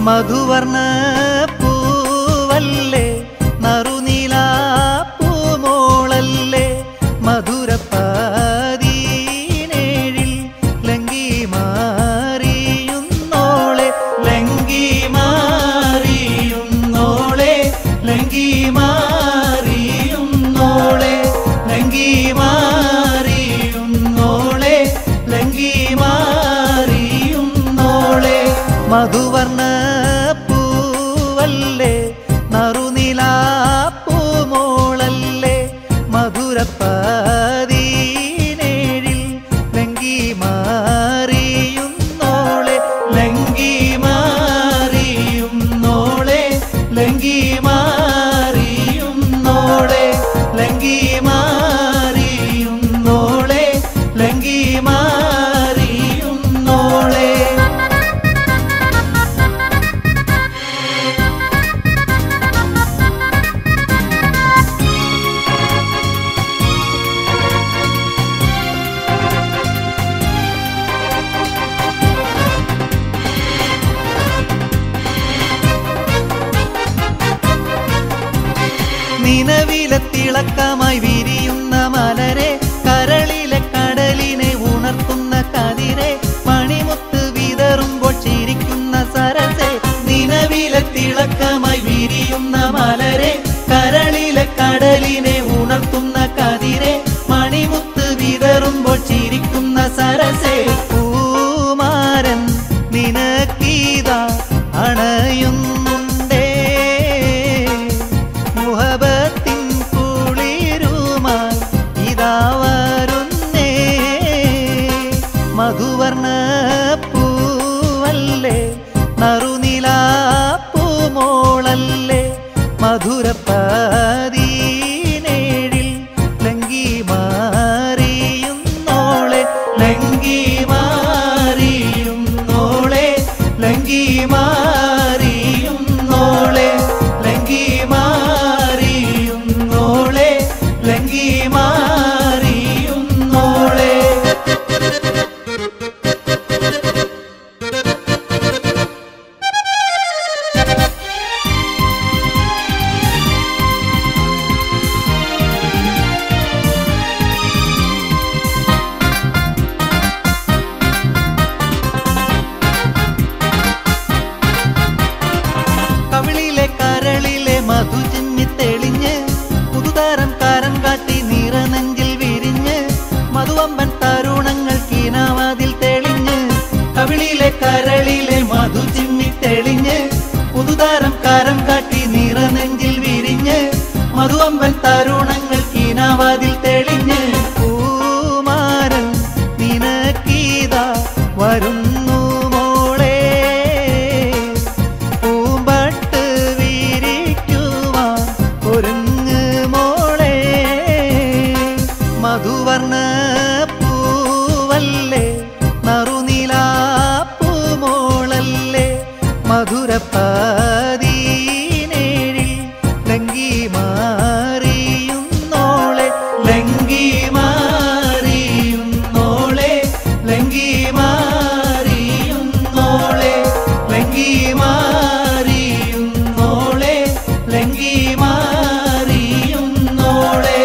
മധുവർണ്ണ പൂവല്ലേ നറുനീലാ പൂമോളല്ലേ മധുരപ്പാതീനേഴിൽ ലങ്കി മാറിയുന്നോളെ ലങ്കി മാറിയുന്നോളെ ലങ്കി മാറിയുന്നോളെ ലങ്കി മാറിയുന്നോളെ ലങ്കി മാറിയുന്നോളെ മധുവർണ്ണ പൂവല്ലേ നറുനീലാ പൂമോളല്ലേ മധുരപ്പാതീനേഴിൽ ലങ്കി മാറിയുന്നോളെ ലങ്കി മാറിയുന്നോളെ ലങ്കി മാറിയുന്നോളെ ലങ്കി മാറിയുന്നോളെ ലങ്കി മാറിയുന്നോളെ നിലവിലെ തിളക്കമായി വിരിയുന്ന മലരെ കരളിലെ കടലിനെ ഉണർത്തുന്ന കതിരെ മണിമുത്ത് വിതറുമ്പോൾ ചിരിക്കുന്ന സരസെ നിലവിലെ തിളക്കമായി വിരിയുന്ന മലരെ കരളിലെ കടലിനെ ഉണർത്തുന്ന കതിരെ മണിമുത്ത് വിതറുമ്പോൾ ചിരിക്കുന്ന സരസെ പൂമാരൻ നിനക്കീതാ അണയുന്നുണ്ടേ മുഹബത്തിൻ കുളിരുമായി ഇതാ വരുന്നേ മധുവർണ്ണ പൂവല്ലേ നറുനീലാ പൂമോളല്ലേ മധുരപ്പാതീനേഴിൽ ലങ്കി മാറിയുന്നോളെ ലങ്കി മാറിയുന്നോളെ ലങ്കി മാറിയുന്നോളെ ലങ്കി മാറിയുന്നോളെ ലങ്കി മാറിയുന്നോളെ കവിളിലെ കരളിലെ മധു ചിന്നി തെളിഞ്ഞ് പുതുതാരം കാരം കാട്ടി നിറനെഞ്ചിൽ വിരിഞ്ഞ് മധുവമ്പൻ തരുണങ്ങൾ കീനാവാതിൽ തെളിഞ്ഞ് കവിളിലെ കരളിലെ മധു ചിന്നി തെളിഞ്ഞ് പുതുതാരം കാരം കാട്ടി നിറനെഞ്ചിൽ വിരിഞ്ഞ് മധുവമ്പൻ തരുണങ്ങൾ കീനാവാതിൽ തെളിഞ്ഞ് പൂമാരൻ നിനക്കീതാ വരുന്നു മോളെ പൂമ്പട്ട് വിരിക്കുവാൻ ഒരുങ്ങ് മോളെ മധുവർണ്ണ പൂവല്ലേ നറുനീലാ പൂമോളല്ലേ മധുരപ്പാതീനേഴിൽ ലങ്കി മാറിയുന്നോളെ ലങ്കി മാറിയുന്നോളെ ലങ്കി മാറിയുന്നോളെ ലങ്കി മാറിയുന്നോളെ ലങ്കി മാറിയുന്നോളെ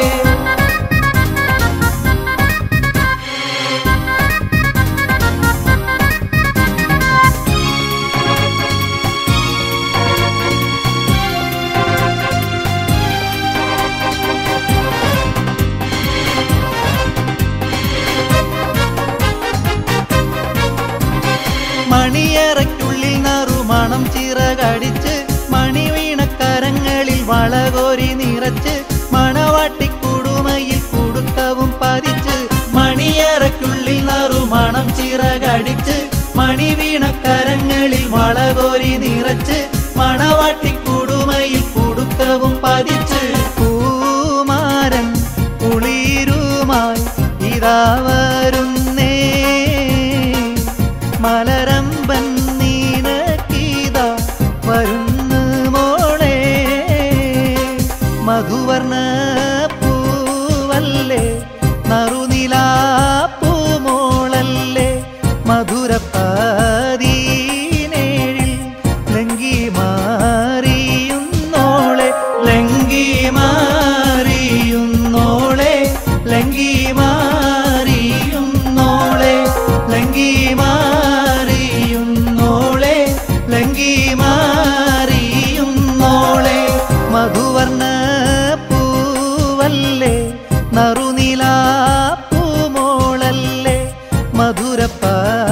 മണിയറയ്ക്കുള്ളിൽ നറുമണം ചിറകടിച്ച് മണിവീണക്കരങ്ങളിൽ വളകോരി നിറച്ച് മണവാട്ടിക്കുടുമയിൽ കുടുക്കവും പതിച്ച് മണിയറയ്ക്കുള്ളിൽ നറുമണം ചിറകടിച്ച് മണിവീണക്കരങ്ങളിൽ വളകോരി നിറച്ച് മണവാട്ടിക്കുടുമയിൽ കുടുക്കവും പതിച്ച് പൂമാരൻ കുളിരുമായി ഇതാ വരുന്നേ മലരമ്പൻ നീനക്കീതാ വരുന്നു മോളെ മധുവർണ്ണ പൂവല്ലേ നറുനീലാ പൂമോളല്ലേ മധുരപ്പാതീനേഴിൽ ലങ്കി മാറിയുന്നോളെ ലങ്കി മാറിയുന്നോളെ ലങ്കി മാറിയുന്നോളെ മധുവർണ്ണ പൂവല്ലേ നറുനിലാ പൂമോളല്ലേ മധുരപ്പാ